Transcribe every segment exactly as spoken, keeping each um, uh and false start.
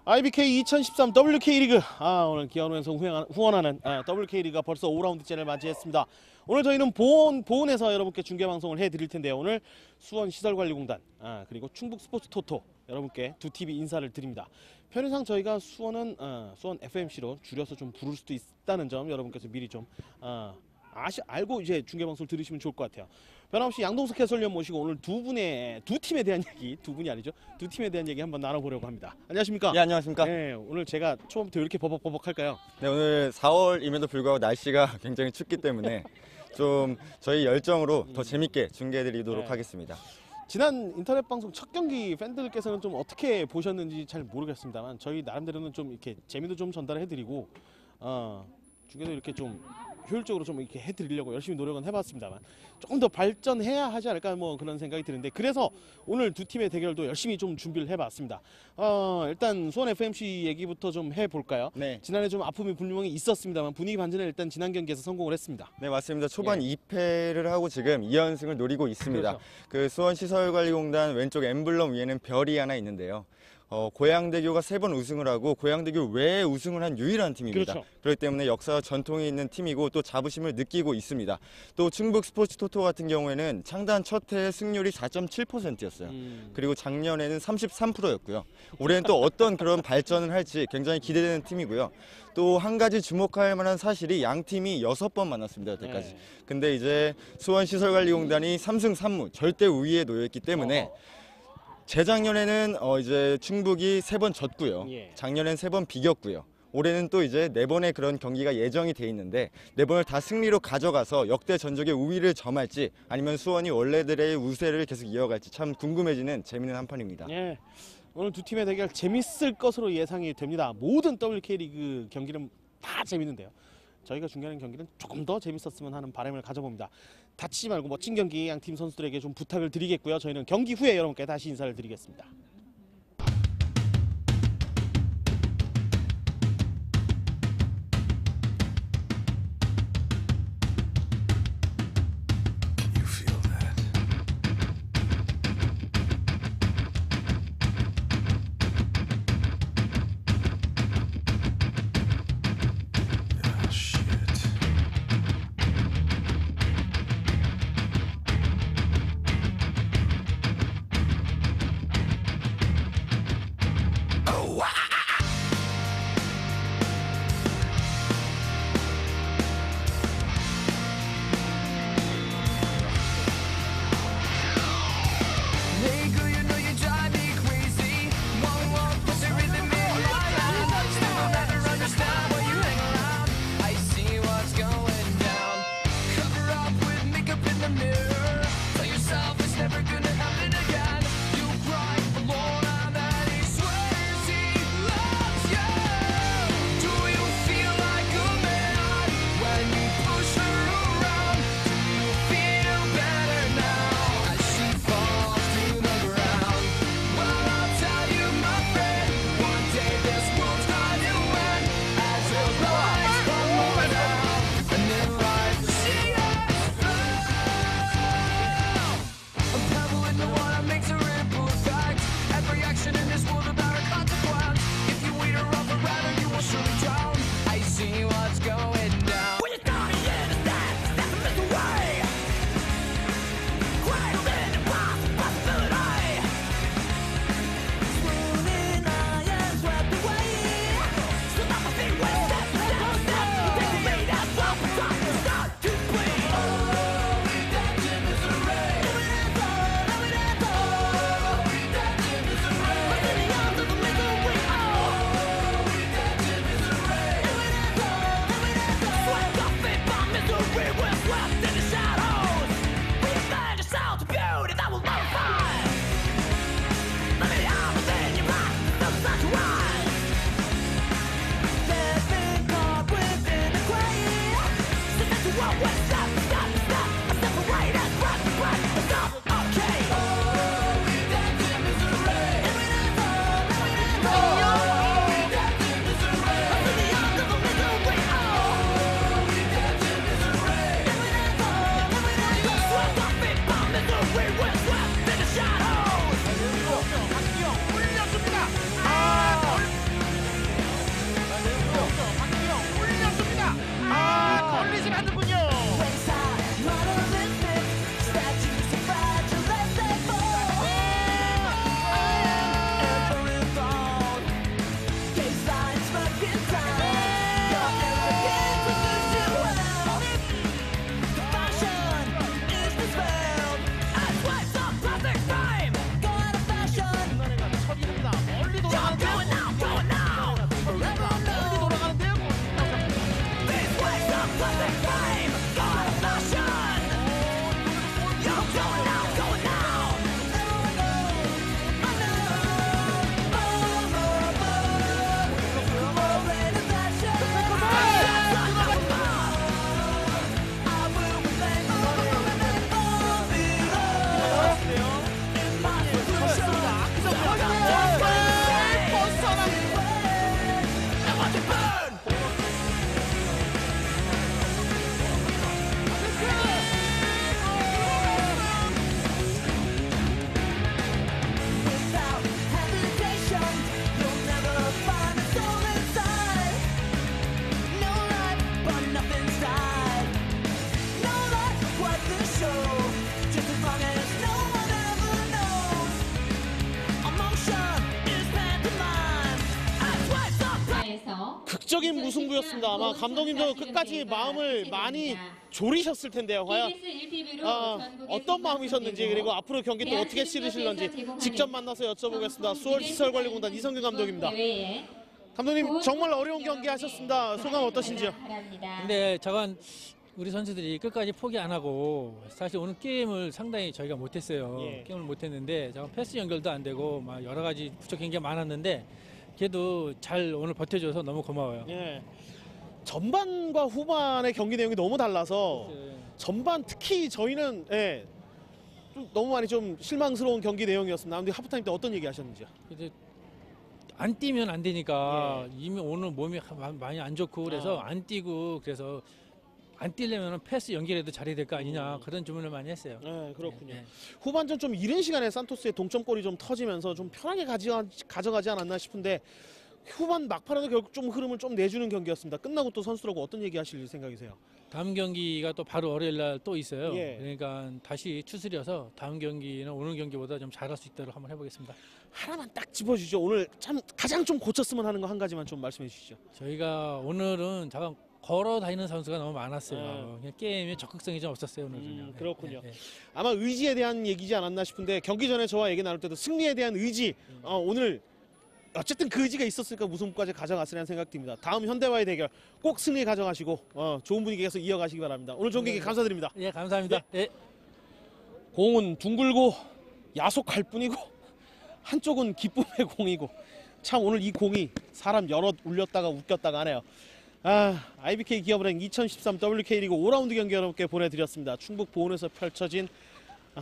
아이비케이 이천십삼 더블유케이 리그 아 오늘 기아원에서 후원하는 아, 더블유케이 리그가 벌써 오 라운드째를 맞이했습니다. 오늘 저희는 보온, 보온에서 여러분께 중계방송을 해드릴 텐데요. 오늘 수원시설관리공단 아, 그리고 충북스포츠토토 여러분께 두 팀이 인사를 드립니다. 편의상 저희가 수원은 아, 수원 에프엠씨로 줄여서 좀 부를 수도 있다는 점 여러분께서 미리 좀 아, 아시, 알고 이제 중계방송을 들으시면 좋을 것 같아요. 변함없이 양동석 해설위원 모시고 오늘 두 분의 두 팀에 대한 얘기, 두 분이 아니죠, 두 팀에 대한 얘기 한번 나눠보려고 합니다. 안녕하십니까? 예, 안녕하십니까? 네, 오늘 제가 초반부터 왜 이렇게 버벅버벅할까요? 네, 오늘 사월임에도 불구하고 날씨가 굉장히 춥기 때문에 좀 저희 열정으로 더 재밌게 중계해드리도록 네. 하겠습니다. 지난 인터넷 방송 첫 경기 팬들께서는 좀 어떻게 보셨는지 잘 모르겠습니다만 저희 나름대로는 좀 이렇게 재미도 좀 전달해드리고 어, 중계도 이렇게 좀 효율적으로 좀 이렇게 해드리려고 열심히 노력은 해봤습니다만 조금 더 발전해야 하지 않을까 뭐 그런 생각이 드는데, 그래서 오늘 두 팀의 대결도 열심히 좀 준비를 해봤습니다. 어, 일단 수원 에프엠씨 얘기부터 좀 해볼까요? 네. 지난해 좀 아픔이 분명히 있었습니다만 분위기 반전에 일단 지난 경기에서 성공을 했습니다. 네, 맞습니다. 초반 예. 이 패를 하고 지금 이 연승을 노리고 있습니다. 그렇죠. 그 수원시설관리공단 왼쪽 엠블럼 위에는 별이 하나 있는데요. 어, 고양대교가 세 번 우승을 하고 고양대교 외에 우승을 한 유일한 팀입니다. 그렇죠. 그렇기 때문에 역사와 전통이 있는 팀이고 또 자부심을 느끼고 있습니다. 또 충북 스포츠 토토 같은 경우에는 창단 첫 해의 승률이 사 점 칠 퍼센트였어요. 음. 그리고 작년에는 삼십삼 퍼센트였고요. 올해는 또 어떤 그런 발전을 할지 굉장히 기대되는 팀이고요. 또 한 가지 주목할 만한 사실이 양 팀이 여섯 번 만났습니다, 여태까지. 네. 근데 이제 수원시설관리공단이 삼 승 삼 무 절대 우위에 놓여있기 때문에 어. 재작년에는 어 이제 충북이 세 번 졌고요. 예. 작년엔 세 번 비겼고요. 올해는 또 이제 네 번의 그런 경기가 예정이 돼 있는데 네 번을 다 승리로 가져가서 역대 전적의 우위를 점할지 아니면 수원이 원래들의 우세를 계속 이어갈지 참 궁금해지는 재밌는 한판입니다. 예. 오늘 두 팀의 대결 재밌을 것으로 예상이 됩니다. 모든 더블유케이 리그 경기는 다 재밌는데요. 저희가 중계하는 경기는 조금 더 재밌었으면 하는 바람을 가져봅니다. 다치지 말고 멋진 경기 양 팀 선수들에게 좀 부탁을 드리겠고요. 저희는 경기 후에 여러분께 다시 인사를 드리겠습니다. 극적인 무승부였습니다. 아마 감독님도 끝까지 마음을 많이 졸이셨을 텐데요. 과연 아, 어떤 마음이셨는지, 그리고 앞으로 경기 또 어떻게 치르실런지 직접 만나서 여쭤보겠습니다. 수원시설관리공단 이성균 감독입니다. 감독님, 정말 어려운 경기 하셨습니다. 소감 어떠신지요? 근데 저건 우리 선수들이 끝까지 포기 안 하고, 사실 오늘 게임을 상당히 저희가 못했어요. 예. 게임을 못했는데 저건 패스 연결도 안 되고 막 여러 가지 부족한 게 많았는데, 그래도 잘 오늘 버텨줘서 너무 고마워요. 예. 전반과 후반의 경기 내용이 너무 달라서 네. 전반 특히 저희는 예, 좀 너무 많이 좀 실망스러운 경기 내용이었습니다. 근데 하프타임 때 어떤 얘기 하셨는지요? 이제 안 뛰면 안 되니까, 예. 이미 오늘 몸이 많이 안 좋고 그래서 아. 안 뛰고, 그래서 안 뛰려면 패스 연결해도 잘해야 될 거 아니냐, 음. 그런 주문을 많이 했어요. 네, 그렇군요. 예, 예. 후반전 좀 이른 시간에 산토스의 동점골이 좀 터지면서 좀 편하게 가져가, 가져가지 않았나 싶은데, 후반 막판에도 결국 좀 흐름을 좀 내주는 경기였습니다. 끝나고 또 선수들하고 어떤 얘기 하실 생각이세요? 다음 경기가 또 바로 월요일 날 또 있어요. 예. 그러니까 다시 추스려서 다음 경기는 오늘 경기보다 좀 잘할 수 있도록 한번 해보겠습니다. 하나만 딱 짚어주시죠. 오늘 참 가장 좀 고쳤으면 하는 거 한 가지만 좀 말씀해 주시죠. 저희가 오늘은 잠깐 걸어 다니는 선수가 너무 많았어요. 네. 그냥 게임에 적극성이 좀 없었어요, 오늘은요. 음, 예, 그렇군요. 예, 예. 아마 의지에 대한 얘기지 않았나 싶은데, 경기 전에 저와 얘기 나눌 때도 승리에 대한 의지, 어, 오늘 어쨌든 그 의지가 있었으니까 무승부까지 가져갔으리라는 생각 듭니다. 다음 현대와의 대결 꼭 승리 가져가시고 어, 좋은 분위기 계속 이어가시기 바랍니다. 오늘 좋은 경기 감사드립니다. 예, 감사합니다. 예. 공은 둥글고 야속할 뿐이고 한쪽은 기쁨의 공이고, 참 오늘 이 공이 사람 여럿 울렸다가 웃겼다가 하네요. 아, 아이비케이 기업은행 이천십삼 더블유케이 리그 오 라운드 경기 여러분께 보내드렸습니다. 충북 보은에서 펼쳐진 아,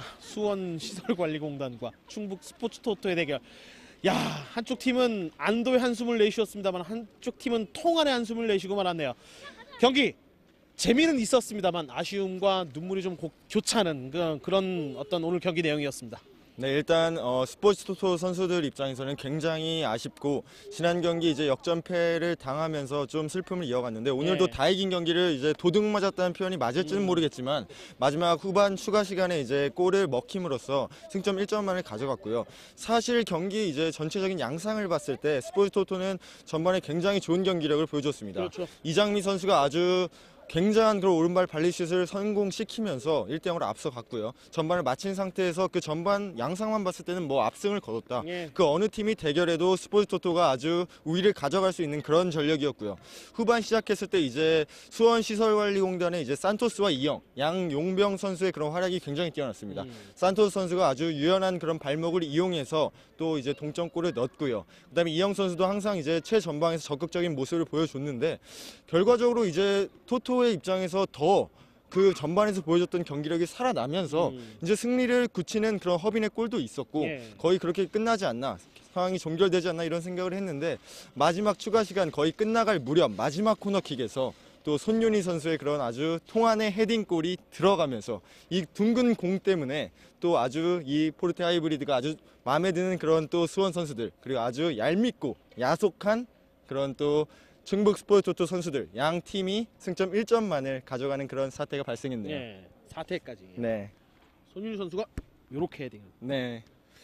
수원시설관리공단과 충북 스포츠토토의 대결. 야, 한쪽 팀은 안도의 한숨을 내쉬었습니다만 한쪽 팀은 통안의 한숨을 내쉬고 말았네요. 경기 재미는 있었습니다만 아쉬움과 눈물이 좀 고, 교차하는 그런, 그런 어떤 오늘 경기 내용이었습니다. 네, 일단 어, 스포츠 토토 선수들 입장에서는 굉장히 아쉽고, 지난 경기 이제 역전패를 당하면서 좀 슬픔을 이어갔는데, 오늘도 네. 다 이긴 경기를 이제 도둑 맞았다는 표현이 맞을지는 음. 모르겠지만, 마지막 후반 추가 시간에 이제 골을 먹힘으로써 승점 일 점만을 가져갔고요. 사실 경기 이제 전체적인 양상을 봤을 때 스포츠 토토는 전반에 굉장히 좋은 경기력을 보여줬습니다. 그렇죠. 이장미 선수가 아주 굉장한 그런 오른발 발리슛을 성공시키면서 일 대 영으로 앞서갔고요. 전반을 마친 상태에서 그 전반 양상만 봤을 때는 뭐 압승을 거뒀다. 예. 그 어느 팀이 대결해도 스포츠 토토가 아주 우위를 가져갈 수 있는 그런 전력이었고요. 후반 시작했을 때 이제 수원시설관리공단의 이제 산토스와 이영, 양용병 선수의 그런 활약이 굉장히 뛰어났습니다. 음. 산토스 선수가 아주 유연한 그런 발목을 이용해서 또 이제 동점골을 넣었고요. 그다음에 이영 선수도 항상 이제 최전방에서 적극적인 모습을 보여줬는데, 결과적으로 이제 토토의 입장에서 더 그 전반에서 보여줬던 경기력이 살아나면서 음. 이제 승리를 굳히는 그런 허빈의 골도 있었고, 예. 거의 그렇게 끝나지 않나, 상황이 종결되지 않나 이런 생각을 했는데, 마지막 추가 시간 거의 끝나갈 무렵 마지막 코너킥에서 또 손윤희 선수의 그런 아주 통안의 헤딩골이 들어가면서 이 둥근 공 때문에 또 아주 이 포르테 하이브리드가 아주 마음에 드는 그런 또 수원 선수들, 그리고 아주 얄밉고 야속한 그런 또 충북 스포츠 토토 선수들 양 팀이 승점 일 점만을 가져가는 그런 사태가 발생했네요. 예. 사 퇴까지. 네. 손윤희 선수가 이렇게 헤딩. 네.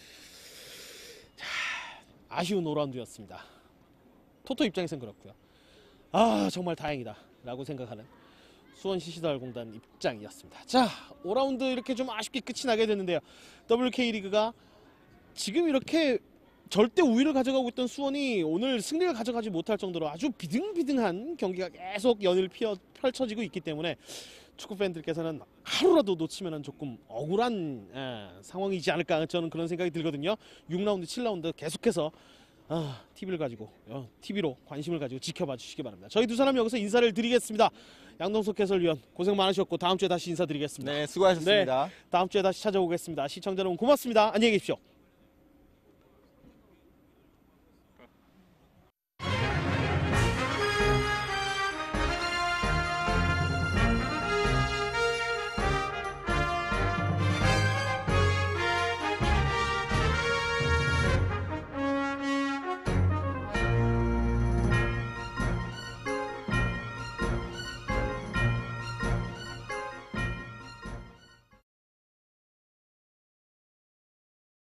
아쉬운 오 라운드였습니다. 토토 입장에선 그렇고요. 아, 정말 다행이다 라고 생각하는 수원시시설공단 입장이었습니다. 자, 오 라운드 이렇게 좀 아쉽게 끝이 나게 됐는데요. 더블유케이 리그가 지금 이렇게 절대 우위를 가져가고 있던 수원이 오늘 승리를 가져가지 못할 정도로 아주 비등비등한 경기가 계속 연일 피어, 펼쳐지고 있기 때문에 축구 팬들께서는 하루라도 놓치면 조금 억울한 예, 상황이지 않을까 저는 그런 생각이 들거든요. 육 라운드, 칠 라운드 계속해서 아, 티비를 가지고 어, 티비로 관심을 가지고 지켜봐 주시기 바랍니다. 저희 두 사람 여기서 인사를 드리겠습니다. 양동석 해설위원 고생 많으셨고 다음 주에 다시 인사드리겠습니다. 네, 수고하셨습니다. 다음 주에 다시 찾아오겠습니다. 시청자 여러분 고맙습니다. 안녕히 계십시오.